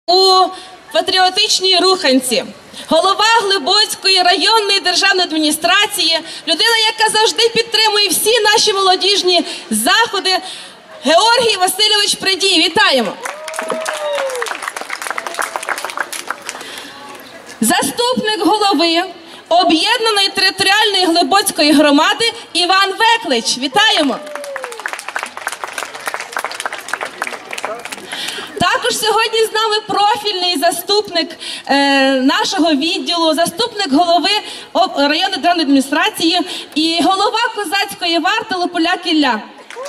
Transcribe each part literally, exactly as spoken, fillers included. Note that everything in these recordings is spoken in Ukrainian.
у патріотичній руханці. Голова Глибоцької районної державної адміністрації, людина, яка завжди підтримує всі наші молодіжні заходи, Георгій Васильович Придій. Вітаємо! Заступник голови об'єднаної територіальної Глибоцької громади Іван Веклич. Вітаємо! Також сьогодні з нами профільний заступник е, нашого відділу, заступник голови районної державної адміністрації і голова козацької варти Лополяк Ілля.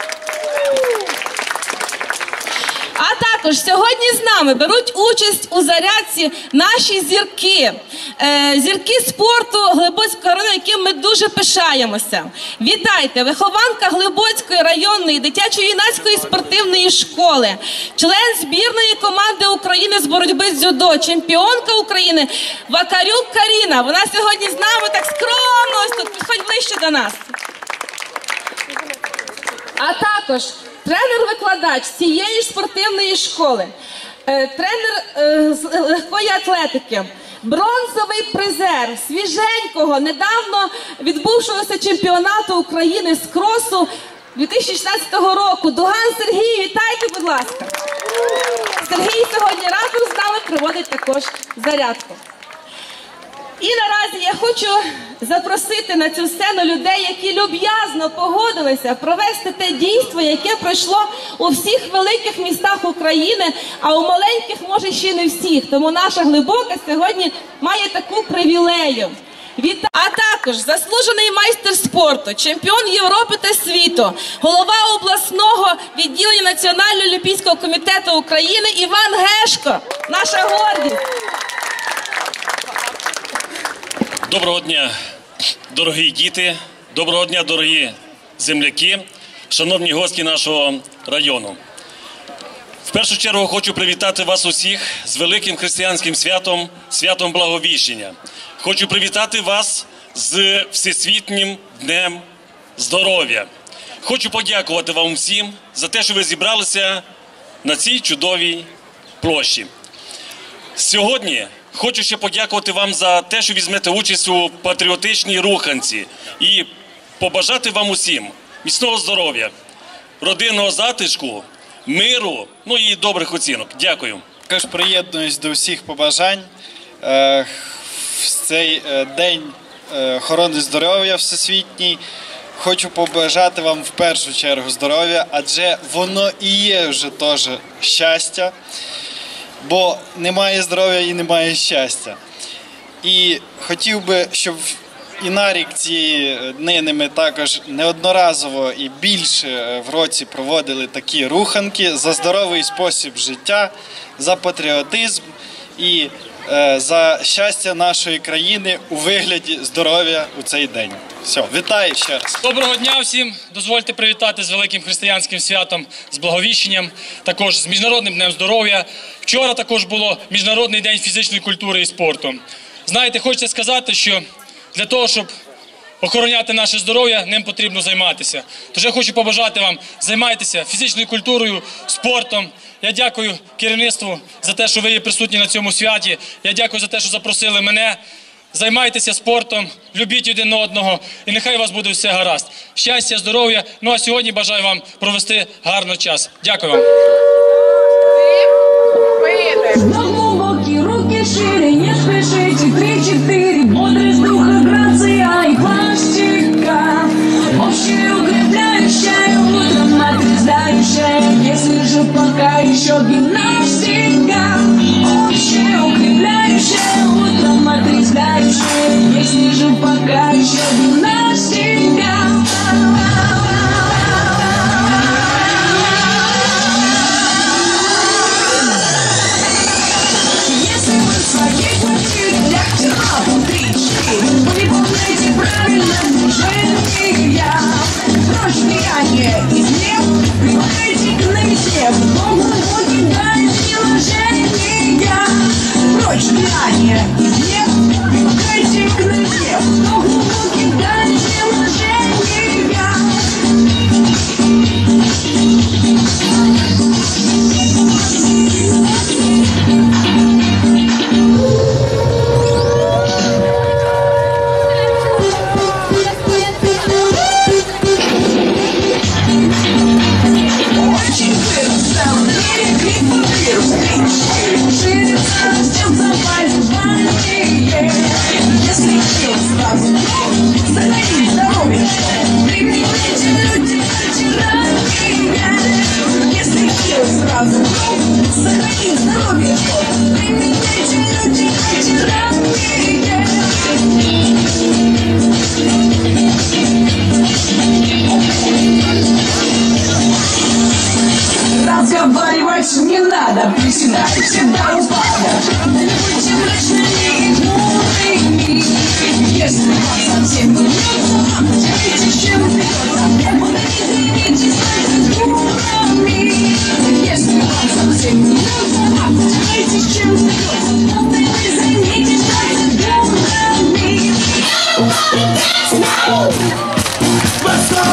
А також сьогодні з нами беруть участь у зарядці наші зірки, е, зірки спорту Глибоцького району, яким ми дуже пишаємося. Вітайте! Вихованка Глибоцької районної дитячо-юнацької спортивної школи, член збірної команди України з боротьби з дзюдо, чемпіонка України Вакарюк Каріна. Вона сьогодні з нами так скромно, ось тут, підходь ближче до нас. А також тренер-викладач цієї ж спортивної школи, тренер з легкої атлетики, бронзовий призер свіженького, недавно відбувшогося чемпіонату України з кросу дві тисячі шістнадцятого року. Дуган Сергій, вітайте, будь ласка. Сергій сьогодні разом з нами проводить також зарядку. І наразі я хочу запросити на цю сцену людей, які люб'язно погодилися провести те дійство, яке пройшло у всіх великих містах України, а у маленьких, може, ще не всіх. Тому наша Глибока сьогодні має таку привілею. А також заслужений майстер спорту, чемпіон Європи та світу, голова обласного відділення Національного олімпійського комітету України Іван Гешко, наша гордість. Доброго дня, дорогі діти, доброго дня, дорогі земляки, шановні гості нашого району. В першу чергу хочу привітати вас усіх з великим християнським святом, святом Благовіщення. Хочу привітати вас з Всесвітнім днем здоров'я. Хочу подякувати вам всім за те, що ви зібралися на цій чудовій площі. Сьогодні хочу ще подякувати вам за те, що візьмете участь у патріотичній руханці і побажати вам усім міцного здоров'я, родинного затишку, миру, ну і добрих оцінок. Дякую. Також приєднуюсь до всіх побажань в цей день охорони здоров'я всесвітній. Хочу побажати вам в першу чергу здоров'я, адже воно і є вже теж щастя. Бо немає здоров'я і немає щастя. І хотів би, щоб і на рік цієї днини ми також неодноразово і більше в році проводили такі руханки за здоровий спосіб життя, за патріотизм і е, за щастя нашої країни у вигляді здоров'я у цей день. Все, вітаю ще раз. Доброго дня всім. Дозвольте привітати з великим християнським святом, з Благовіщенням, також з Міжнародним днем здоров'я. Вчора також було Міжнародний день фізичної культури і спорту. Знаєте, хочеться сказати, що для того, щоб охороняти наше здоров'я, ним потрібно займатися. Тож я хочу побажати вам, займайтеся фізичною культурою, спортом. Я дякую керівництву за те, що ви є присутні на цьому святі. Я дякую за те, що запросили мене. Займайтеся спортом, любіть один одного і нехай у вас буде все гаразд. Щастя, здоров'я. Ну а сьогодні бажаю вам провести гарно час. Дякую вам. Глубокие руки шире, не спешите, три-четыре, бодрость духа, грация и пластика. Общая укрепляющая, утром отрезающая, если же пока еще гимнастика. Общая укрепляющая, утром отрезающая, если же пока еще гимнастика. больше не надо приседать, всегда упадешь. Будьте мрачными и хмурыми. Если вам совсем не льется, делитесь, чем придется. Вот извините, станьте дурами. Если вам совсем не льется, делитесь, чем придется. Вот извините, станьте дурами. Let's go!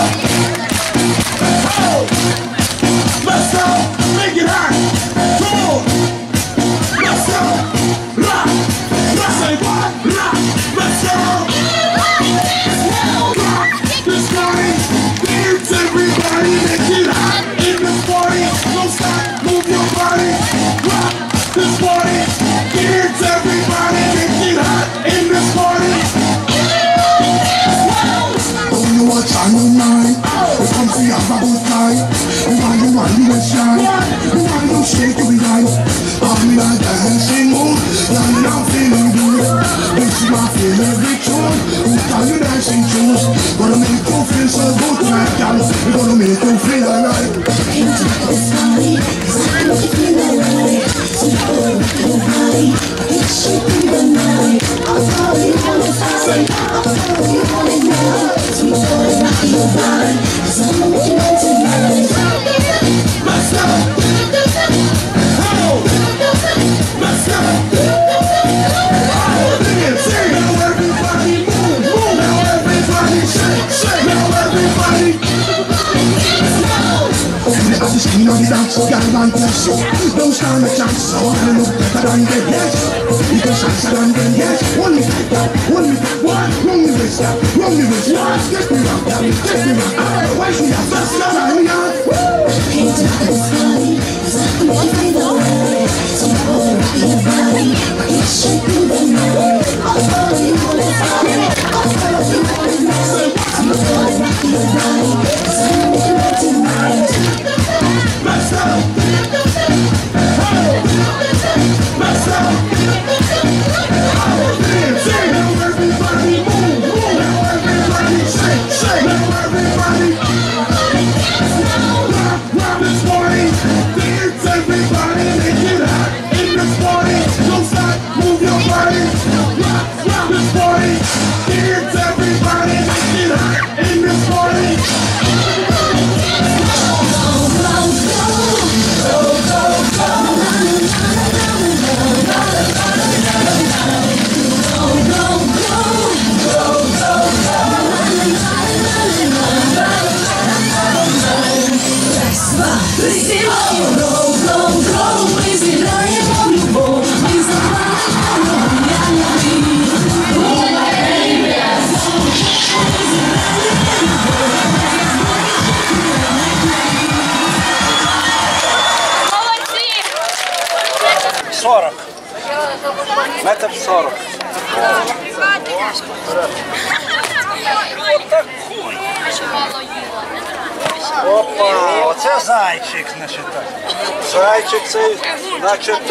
Oh! Let's go! Make it hot! Cool! Let's go! Rock! Let's say what? Rock! Let's go! Rock! This party! Dance everybody! Make it hot in this party! Don't stop! Move your body! Rock! This party! Dance everybody! Make it hot in this party! You watch on your mind. It's come to your bubble time. You want, you want, you want shine. You want, you shake, you be right. I'll be like a dancing moon. Now you I'm feeling good. This is my favorite ritual. Who tell you dancing shoes? Gonna make you feel so good tonight, girl. We're gonna make you feel alright. Into this party, 'cause I make you feel alright. So you go rock your body, it's shaking the night. I'll call you on the side, I'll call you on it now. So you go rock your body, 'cause I'm making it tonight. Let's go! Oh! Let's go! Oh, dance, sing! Now everybody move, move! Now everybody shake, shake! Now everybody... I just clean on the dance, got my best. Don't stand a chance, so I'm gonna look better than the yes. You can shine than the yes. One me like that, one me that, what? Wrong me with that, wrong me with what? Get me round, get me round. Otherwise we have best love, I'm young. Into this party, 'cause I make you feel alright. So you go rock your body, it's shaking the night. I'll call you on the side, I'll call you on it now. So you go rock your body, 'cause I'm making it tonight. Let's go! Oh! Let's go! Oh, dance, sing! Now everybody move, move! Now everybody shake, shake! Now everybody... Rock, rock this party! Dance everybody! Make it hot in this party! Don't stop, move your body! Rock, rock this party! Dance everybody! Make it hot in this party! сорок. Метр сорок. Опа, оце зайчик, значить так. Зайчик цей, значить...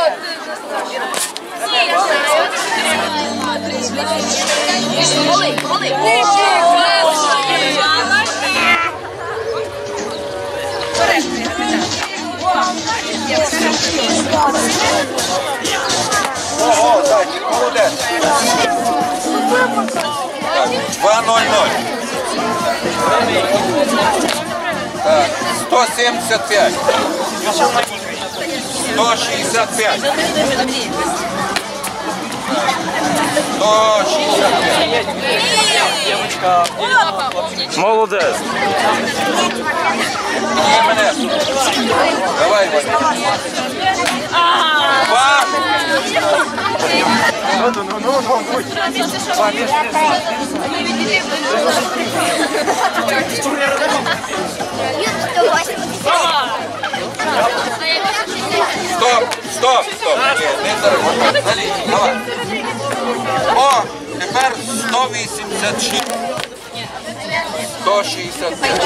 Ого, зайчик, молодець. два ноль ноль. Так, сто сімдесят п'ять. сто шістдесят п'ять. сто шістдесят п'ять. Молодець. І мене. Давай, Ваня. Два. Ну, ну, ну, ну, ну. Стоп, стоп, стоп. Ні, не зараз. На лінії, давай. О, тепер сто вісімдесят шість. сто шістдесят п'ять.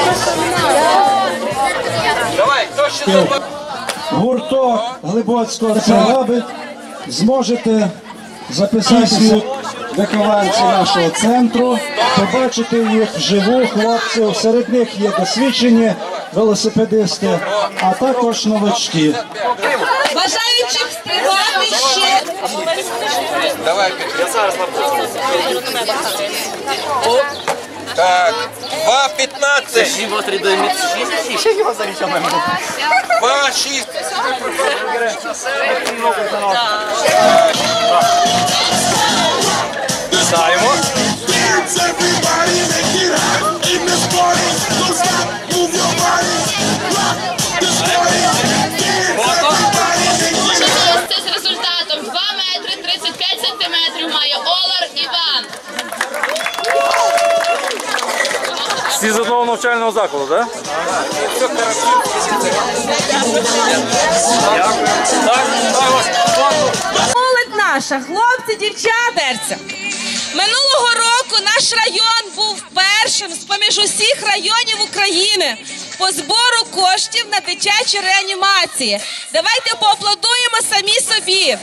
Давай, хто ще забав? Гурток Глибоцького Царабит. Зможете записатися вихованці нашого центру, побачити їх вживу, хлопців. Серед них є досвідчені велосипедисти, а також новачки. Бажаючих стрибати ще. Давай, я зараз так, два п'ятнадцять. Два шість. Вітаємо. Dance everybody, make it hot in this party. Don't stop, move your body. Rock this party. Dance everybody, make it hot. Це з результатом два метри тридцять п'ять сантиметрів має Олар Іван. Всі з одного навчального закладу, так? Молодь наша, хлопці, дівчата. Минулого року наш район був першим з-поміж усіх районів України по збору коштів на дитячі реанімації. Давайте поаплодуємо самі собі.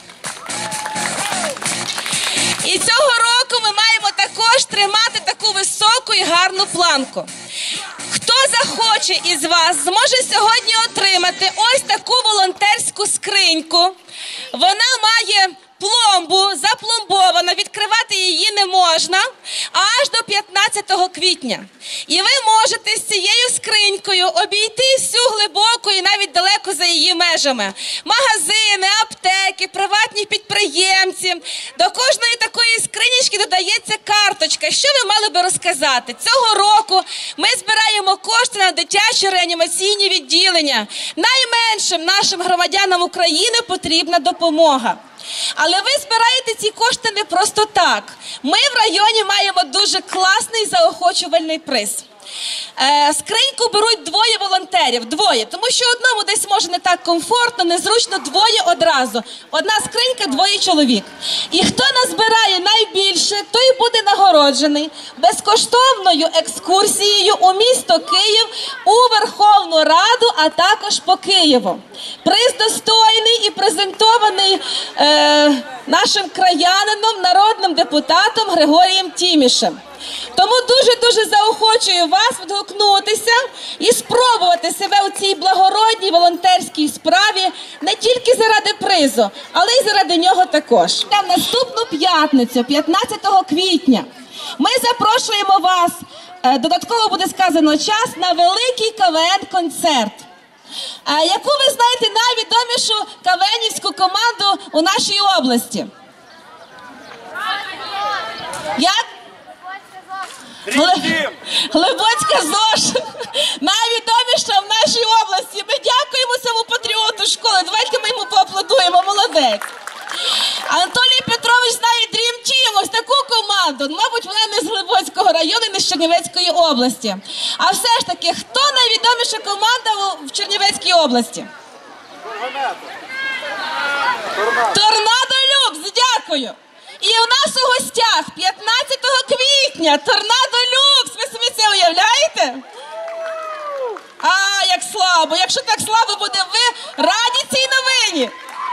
І цього року ми маємо також тримати таку високу і гарну планку. Хто захоче із вас, зможе сьогодні отримати ось таку волонтерську скриньку. Вона має пломбу, запломбована, відкривати її не можна, аж до п'ятнадцятого квітня. І ви можете з цією скринькою обійти всю глибоку і навіть далеко за її межами. Магазини, аптеки, приватні підприємці. До кожної такої скринічки додається карточка. Що ви мали би розказати? Цього року ми збираємо кошти на дитячі реанімаційні відділення. Найменшим нашим громадянам України потрібна допомога. Але ви збираєте ці кошти не просто так. Ми в районі маємо дуже класний заохочувальний приз. Е, скриньку беруть двоє волонтерів, двоє, тому що одному десь може не так комфортно, незручно, двоє одразу. Одна скринька, двоє чоловік. І хто назбирає найбільше, той буде нагороджений безкоштовною екскурсією у місто Київ, у Верховну Раду, а також по Києву. Приз достойний і презентований е, нашим краянином, народним депутатом Григорієм Тімішем. Тому дуже-дуже заохочую вас відгукнутися і спробувати себе у цій благородній волонтерській справі не тільки заради призу, але й заради нього також. В наступну п'ятницю, п'ятнадцятого квітня, ми запрошуємо вас, додатково буде сказано час, на великий КВН-концерт, яку ви знаєте найвідомішу КВНівську команду у нашій області. Як? Глибоцька ЗОЖ, найвідоміша в нашій області. Ми дякуємо цьому патріоту школи. Давайте ми йому поаплодуємо, молодець. Анатолій Петрович знає Dream Team, ось таку команду. Мабуть, вона не з Глибоцького району, не з Чернівецької області. А все ж таки, хто найвідоміша команда в Чернівецькій області? Торнадо Люкс, дякую. І у нас у гостях п'ятнадцятого квітня Торнадо Люкс. Ви собі це уявляєте? А, як слабо. Якщо так слабо буде, ви раді цій новині.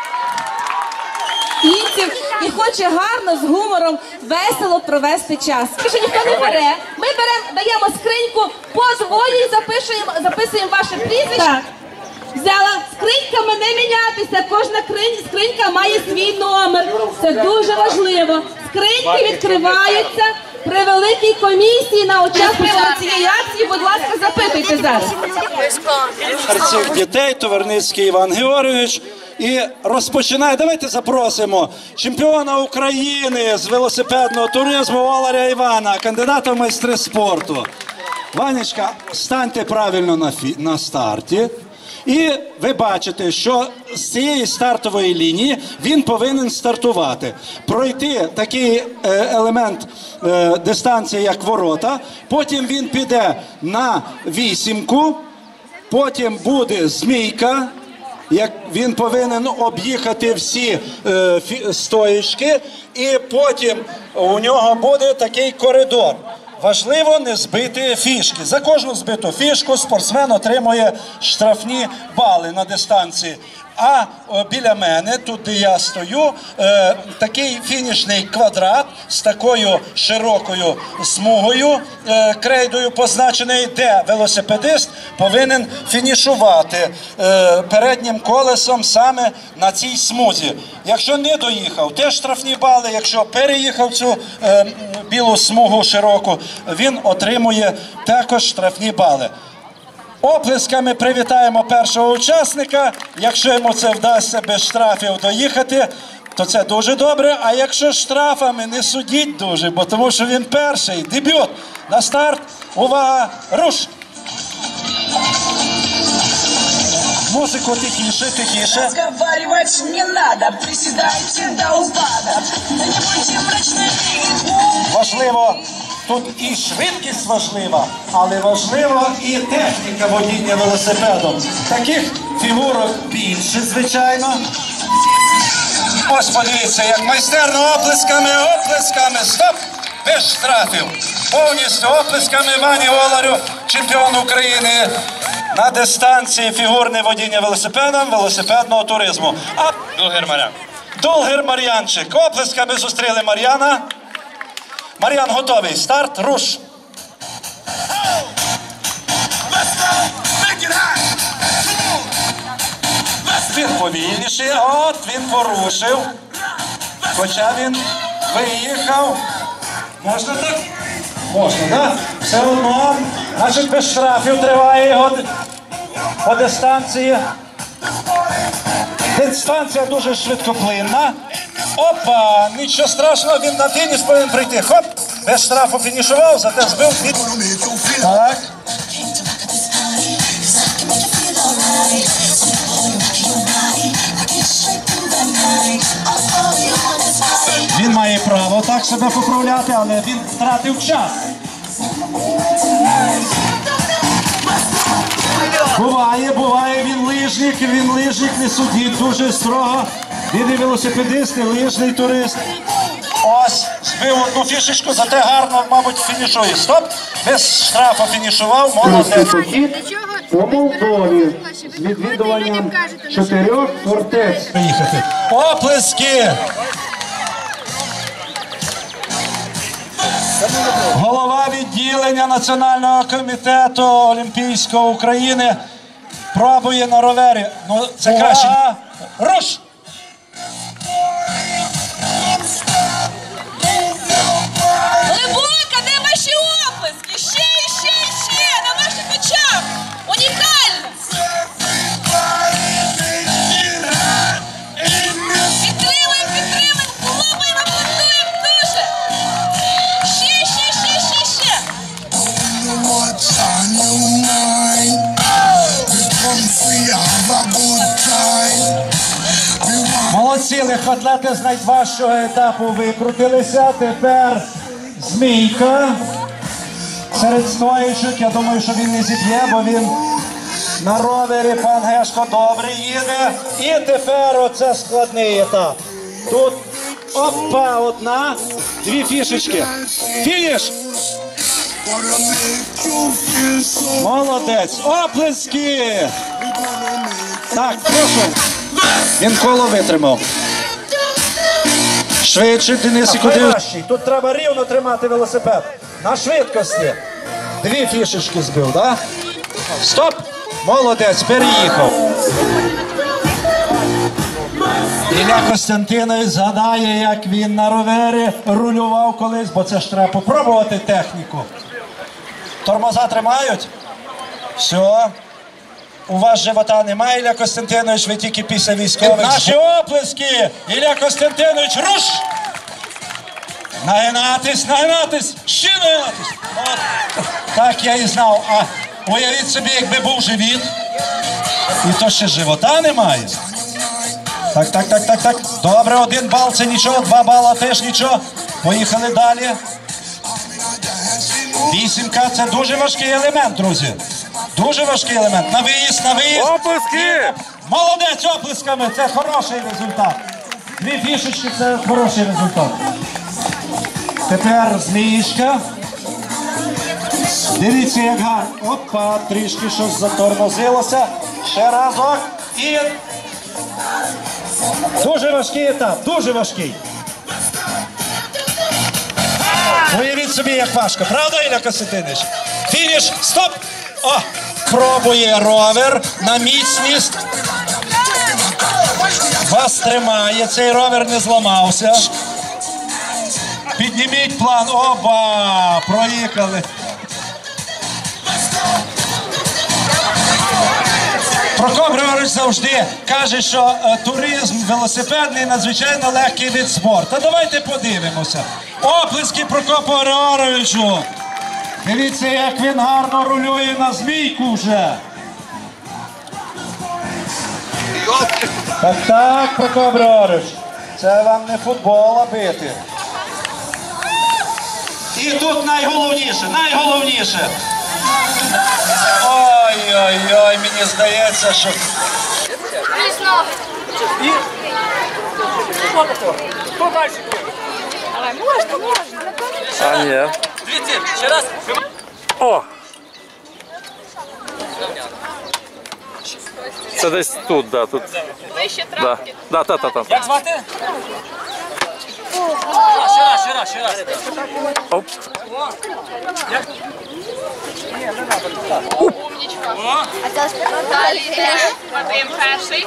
І хоче гарно, з гумором, весело провести час. Якщо ніхто не бере, ми беремо, даємо скриньку по двоє і записуємо, записуємо ваше прізвище. Так. Взяла скриньками не мінятися, кожна скринька має свій номер. Це дуже важливо. Скриньки відкриваються при великій комісії на учасника цієї акції. Будь ласка, запитуйте зараз. Цих дітей Товарницький Іван Георгійович. І розпочинає, давайте запросимо чемпіона України з велосипедного туризму Оларя Івана, кандидата в майстри спорту. Ванечка, станьте правильно на, фі... на старті. І ви бачите, що з цієї стартової лінії він повинен стартувати. Пройти такий елемент е, дистанції, як ворота, потім він піде на вісімку, потім буде змійка, як він повинен об'їхати всі е, фі, стоїчки, і потім у нього буде такий коридор. Важливо не збити фішки. За кожну збиту фішку спортсмен отримує штрафні бали на дистанції А о, біля мене, тут де я стою, е, такий фінішний квадрат з такою широкою смугою, е, крейдою позначений, де велосипедист повинен фінішувати е, переднім колесом саме на цій смузі. Якщо не доїхав, теж штрафні бали. Якщо переїхав цю е, білу смугу широку, він отримує також штрафні бали. Оплесками привітаємо першого учасника. Якщо йому це вдасться без штрафів доїхати, то це дуже добре. А якщо штрафами, не судіть дуже, бо тому що він перший. Дебют. На старт. Увага. Руш! Музику тихіше, тихіше. Разговаривать не надо, приседайте до упада. Да не будьте мрачными. Важливо, тут і швидкість важлива, але важливо і техніка водіння велосипедом. Таких фігурок більше, звичайно. Ось подивіться, як майстерно оплесками, оплесками, стоп, без штрафів. Повністю оплесками Івані Оларю, чемпіону України на дистанції фігурне водіння велосипедом, велосипедного туризму. А Дулгер Мар'ян. Дулгер Мар'янчик. Оплесками зустріли Мар'яна. Мар'ян готовий. Старт, руш. Він повільніший, от він порушив. Хоча він виїхав. Можна так? Можна, так? Все одно. Значить, без штрафів триває його по дистанції. Дистанція дуже швидкоплинна. Опа, нічого страшного, він на фініш повинен прийти. Хоп, без штрафу фінішував, зате збив від... Так. Він має право так себе поправляти, але він втратив час. Буває, буває, він лижник, він лижник, не судіть дуже строго. Він і велосипедист, і лижний турист. Ось, збив одну фішечку, зате гарно, мабуть, фінішує. Стоп, без штрафу фінішував, молодець. По Молдові з відвідуванням чотирьох фортець. Приїхати. Оплески! Голова відділення Національного комітету Олімпійського України пробує на ровері. Ну, це краще. Руш! Левуйка, де ваші оплески? Ще, ще, ще, на ваших очах! Унікально! Підтримуємо, підтримуємо, хлопаємо, аплодуємо дуже! Ще, ще, ще, ще, ще! Молодці, легкоатлети з найважчого етапу викрутилися. Тепер Змійка серед стоячок. Я думаю, що він не зіб'є, бо він на ровері. Пан Гешко добре їде. І тепер оце складний етап. Тут опа, одна, дві фішечки. Фініш! Молодець! Оплески! Так, прошу. Він коло витримав. Швидше, Денис, і куди? Тут треба рівно тримати велосипед. На швидкості. Дві фішечки збив, так? Да? Стоп! Молодець, переїхав. Ілля Костянтинович згадає, як він на ровері рулював колись, бо це ж треба попробувати техніку. Тормоза тримають? Все. У вас живота немає, Ілля Костянтинович, ви тільки після військових. Наші оплески! Ілля Костянтинович, руш! Нагинатись, нагинатись, ще нагинатись. От. Так я і знав. А уявіть собі, якби був живіт, і то ще живота немає. Так, так, так, так, так. Добре, один бал це нічого, два бала теж нічого. Поїхали далі. Вісімка – це дуже важкий елемент, друзі. Дуже важкий елемент. На виїзд, на виїзд. Оплески! Молодець, оплесками. Це хороший результат. Дві фішечки – це хороший результат. Тепер Зміїшка. Дивіться, як гарно. Опа, трішки щось затормозилося. Ще разок. І Дуже важкий етап, дуже важкий. Уявіть собі, як важко. Правда, Ілля Костянтинович? Фініш, стоп! О, пробує ровер на міцність. Вас тримає, цей ровер не зламався. Підніміть план. Оба! Проїхали. Прокоп Григорович завжди каже, що е, туризм велосипедний надзвичайно легкий вид спорту. Давайте подивимося. Оплески Прокопу Григоровичу. Дивіться, як він гарно рулює на змійку вже. Так, так, Прокоп Григорович. Це вам не футбол, а бити. І тут найголовніше, найголовніше. Ой-ой-ой, мені здається, що... І... Що таке? Хто далі? Але можна, можна. А, ні. Дивіться, ще раз. О! Це десь тут, да, тут. Вище Да, травки. да, та, та, та. Як звати? Ще раз, ще раз, ще раз. Оп. Далі йде Вадим перший.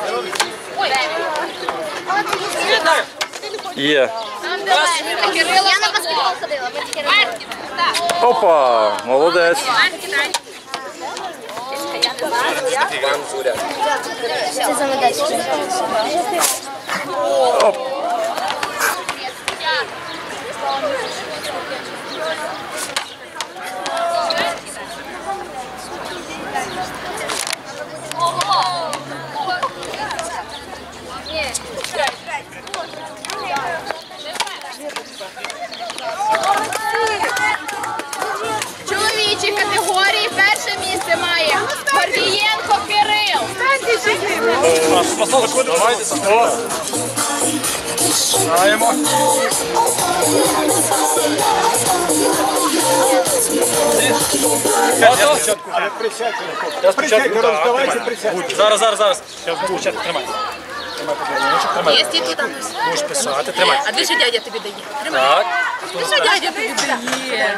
Є. Там де Леся. Кирило я на баскетбол ходила. Опа, молодець. Це за медачку. Оп. Чоловічі категорії перше місце має Гордієнко Кирил. Знаємо. Зараз, зараз, зараз. Тримай. Є стільки там? Можеш писати, тримай. А де ж дядя тобі дає? Так. Де ж дядя тобі дає?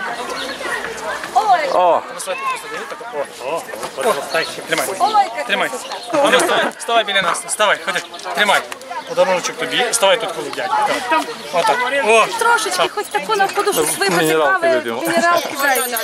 О. О, о, тримай. Тримай. А ну, вставай, вставай біля нас. Вставай, ходи. Тримай. Подаруночок тобі. Вставай тут коло дядька. Отак. О. Трошечки, хоч таку на подушку свої Мінералки поцікавили. вип'ємо. Мінералки вип'ємо.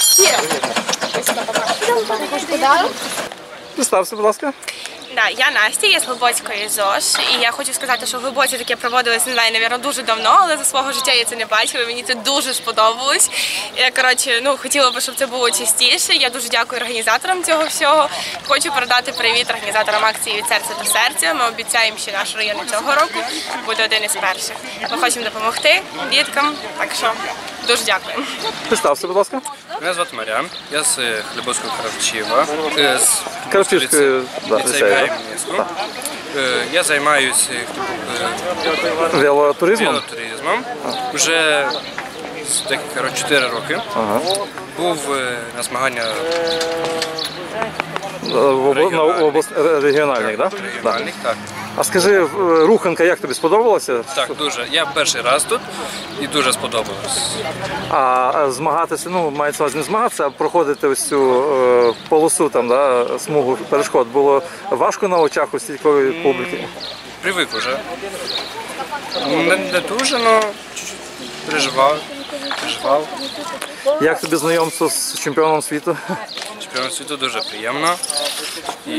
Представся, будь ласка. Да, я Настя, я з Глибоцької ЗОЖ, і я хочу сказати, що в Глибоці таке проводилось, не знаю, навірно, дуже давно, але за свого життя я це не бачила, і мені це дуже сподобалось. Я, коротше, ну, хотіла б, щоб це було частіше. Я дуже дякую організаторам цього всього. Хочу передати привіт організаторам акції «Від серця до серця». Ми обіцяємо, що наш район цього року буде один із перших. Ми хочемо допомогти діткам, так що дуже дякую. Представся, будь ласка. Мене звати Мар'ян, я з Глибоцького Кравчева, е, з Кравчівської, да, ліцею ліцею, Гаймінського. Е, Я займаюся е, велотуризмом? велотуризмом вже з декілька років, чотири роки. Ага. Був е, на змагання В обла- на област регіональних, так? регіональних, так. А скажи, в- руханка як тобі сподобалася? Так, дуже. Я перший раз тут і дуже сподобалось. А змагатися, ну, мається на увазі не змагатися, а проходити ось цю е, полосу, там, да, смугу перешкод, було важко на очах у стількової публіки? Привик уже. Не, не дуже, але чуть-чуть переживав. переживав. Як тобі знайомство з чемпіоном світу? Чемпіонат світу дуже приємно. І...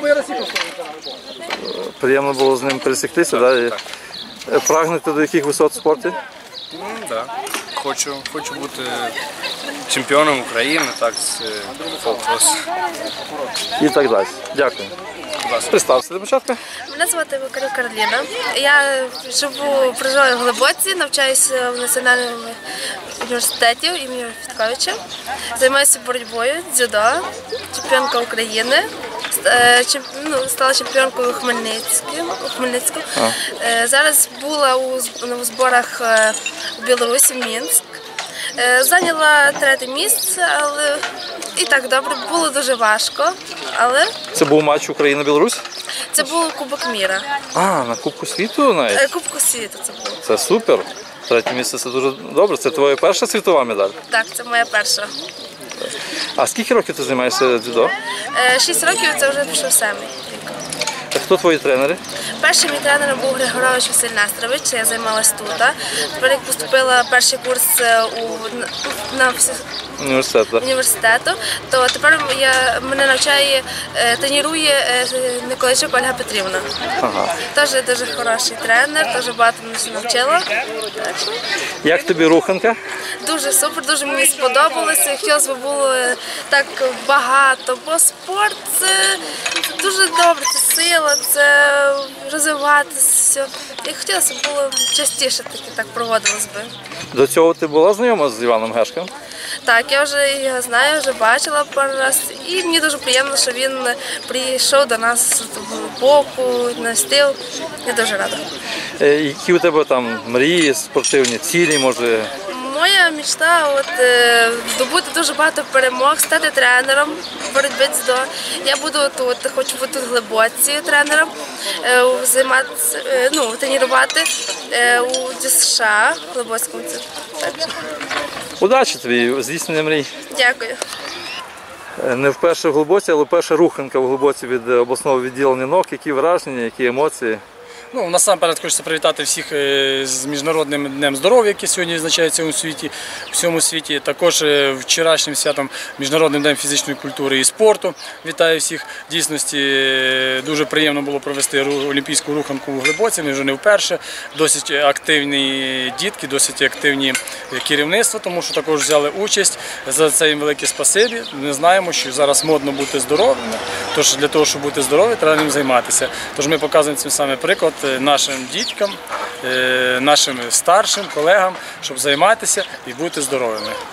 Приємно було з ним пересіктися, да? І прагнете до яких висот в спорті? Ну, да. Хочу, хочу бути чемпіоном України, так, з фолкрос. І так далі. Дякую. Представся для початку. Мене звати Вакарюк Кароліна. Я живу, проживаю в Глибоці, навчаюся в Національному університеті імені Федьковича. Займаюся боротьбою, дзюдо, чемпіонка України. Е, чемп- ну, стала чемпіонкою у Хмельницькому. у Хмельницькому. Е, Зараз була у з- у зборах е, в Білорусі, Мінськ. Е, Зайняла третє місце, але і так добре, було дуже важко, але Це був матч Україна-Білорусь? це був Кубок Міра. А, на Кубку світу навіть? Е, Кубку світу це було. Це супер. Третє місце це дуже добре. Це твоя перша світова медаль? Так, це моя перша. А скільки років ти займаєшся дзюдо? Е, Шість років це вже пішов семий. Хто твої тренери? Першим мій тренером був Григорович Василь Нестерович, я займалась тут. Тепер як поступила перший курс у на всі- Університет, так? університету, то тепер я, мене навчає, е, тренує е, Николайчук Ольга Петрівна. Ага. Теж дуже хороший тренер, теж багато мене навчила. Так що Як тобі руханка? дуже супер, дуже мені сподобалося. Хотілося б було е, так багато, бо спорт це дуже добре, це сила, це розвиватися. І хотілося б було частіше таки так проводилось би. До цього ти була знайома з Іваном Гешком? Так, я вже його знаю, вже бачила пару разів. І мені дуже приємно, що він прийшов до нас з боку, навстив. Я дуже рада. Е, Які у тебе там мрії, спортивні цілі, може? Моя мечта от, е, здобути дуже багато перемог, стати тренером боротьби дзюдо. Я буду тут, хочу бути тут в Глибоці тренером, е, займатися, е, ну, тренувати е, у ДЮСШ, в Глибоцькому. Так. Удачі тобі, здійснення мрій. Дякую. Е, Не вперше в Глибоці, але перша руханка в Глибоці від обласного відділення НОК. Які враження, які емоції? Ну, насамперед хочеться привітати всіх е, з Міжнародним днем здоров'я, який сьогодні відзначається у світі, у всьому світі. Також е, вчорашнім святом Міжнародним днем фізичної культури і спорту. Вітаю всіх. В дійсності е, дуже приємно було провести ру- олімпійську руханку у Глибоці. Ми вже не вперше. Досить активні дітки, досить активні керівництво, тому що також взяли участь. За це їм велике спасибі. Ми знаємо, що зараз модно бути здоровими. Тож для того, щоб бути здоровим, треба ним займатися. Тож ми показуємо цим саме приклад нашим діткам, е, нашим старшим колегам, щоб займатися і бути здоровими.